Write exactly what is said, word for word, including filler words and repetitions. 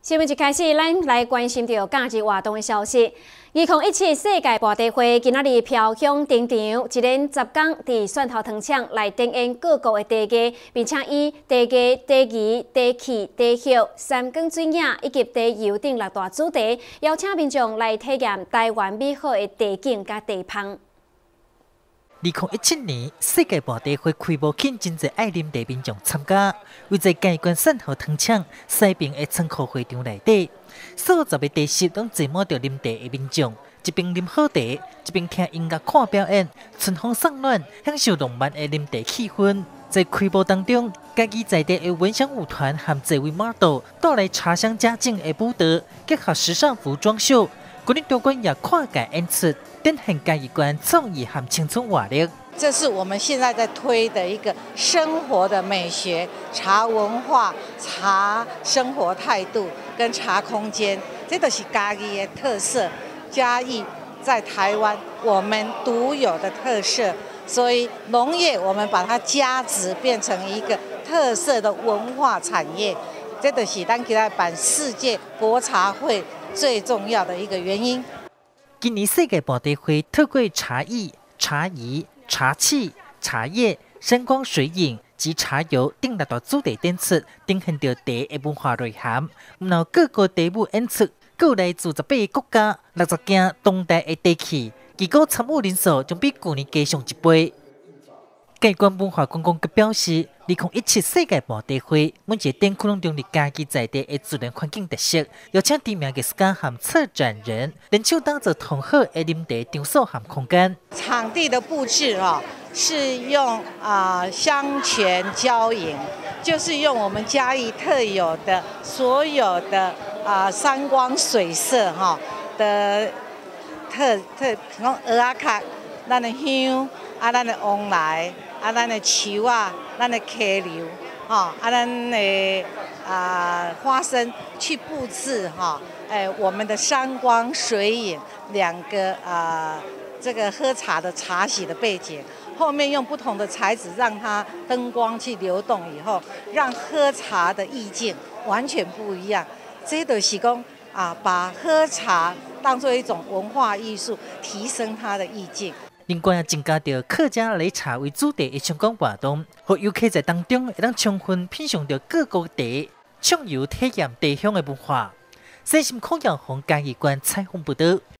新闻一开始，咱来关心到假日活动的消息。二零一七世界博茶会今仔日飘向登场，一连十天伫蒜头糖厂来展演各国的茶艺，并且以茶艺、茶艺、茶器、茶叶、三光水影以及茶油等六大主题，邀请民众来体验台湾美好的茶景甲茶芳。 二零一七年世界博茶会开幕，吸引真侪爱啉茶民众参加。为在介关蒜头糖厂西边的仓库会场内底，数十个茶室拢坐满着啉茶的民众，一边啉好茶，一边听音乐、看表演，春风送暖，享受浪漫的啉茶气氛。在开幕当中，家己在地的文香舞团和这位 model 带来茶香佳境的舞蹈，结合时尚服装秀，今日多关也跨界演出。展现嘉义县创意和青春活力， 这是我们现在在推的一个生活的美学、茶文化、茶生活态度跟茶空间，这都是嘉义的特色。嘉义在台湾我们独有的特色，所以农业我们把它加值变成一个特色的文化产业，这都是咱今仔办世界国茶会最重要的一个原因。 今年世界博茶会透过茶艺、茶仪、茶器、茶叶、声光水影及茶油等六大主题展出，展现着茶的文化内涵。然后各个茶舞演出，各来自十八个国家、六十件当代的茶器，结果参与人数将比去年加上一倍。嘉义县文化观光局表示，二零一七世界博茶会每一个展区拢中立家己在地的自然环境特色，邀请知名艺术家和策展人联手打造同好的啉茶场所和空间。 场地的布置哦，是用啊、呃、香泉胶银，就是用我们嘉义特有的所有的啊、呃、山光水色哈、哦、的特特，讲蚵仔壳，咱的香啊，咱的旺来。啊，咱的树啊，咱的溪流，哈、哦，啊，咱的啊花生去布置哈，哎，我们的山光水影两个啊，这个喝茶的茶席的背景，后面用不同的材质让它灯光去流动以后，让喝茶的意境完全不一样。这就是讲啊，把喝茶当作一种文化艺术，提升它的意境。 另外，也增加着客家擂茶为主题的相关活动，和游客在当中会当充分品尝到各国茶，畅游体验茶乡的文化。西新孔耀宏嘉义县采访报道。